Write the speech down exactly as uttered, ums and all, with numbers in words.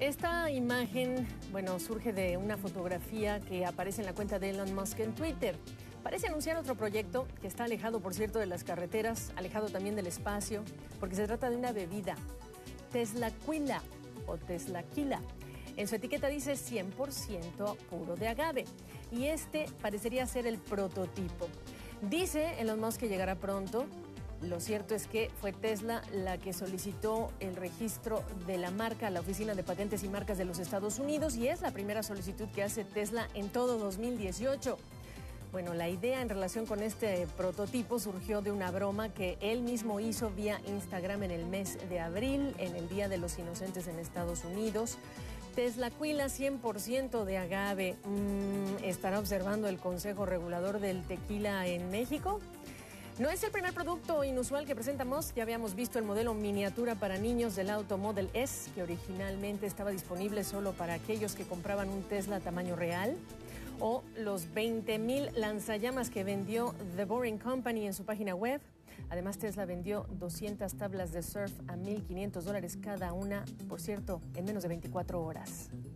Esta imagen, bueno, surge de una fotografía que aparece en la cuenta de Elon Musk en Twitter. Parece anunciar otro proyecto que está alejado, por cierto, de las carreteras, alejado también del espacio, porque se trata de una bebida, Teslaquila o Teslaquila. En su etiqueta dice cien por ciento puro de agave y este parecería ser el prototipo. Dice Elon Musk que llegará pronto. Lo cierto es que fue Tesla la que solicitó el registro de la marca a la Oficina de Patentes y Marcas de los Estados Unidos y es la primera solicitud que hace Tesla en todo dos mil dieciocho. Bueno, la idea en relación con este prototipo surgió de una broma que él mismo hizo vía Instagram en el mes de abril, en el Día de los Inocentes en Estados Unidos. Teslaquila cien por ciento de agave. Mm, ¿Estará observando el Consejo Regulador del Tequila en México? No es el primer producto inusual que presenta Musk. Ya habíamos visto el modelo miniatura para niños del auto Model S, que originalmente estaba disponible solo para aquellos que compraban un Tesla tamaño real. O los veinte mil lanzallamas que vendió The Boring Company en su página web. Además, Tesla vendió doscientas tablas de surf a mil quinientos dólares cada una, por cierto, en menos de veinticuatro horas.